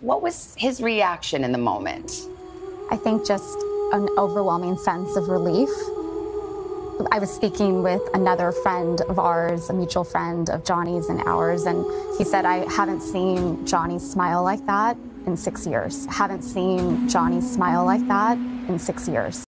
What was his reaction in the moment? I think just an overwhelming sense of relief. I was speaking with another friend of ours, a mutual friend of Johnny's and ours, and he said, I haven't seen Johnny smile like that in 6 years. Haven't seen Johnny smile like that in 6 years.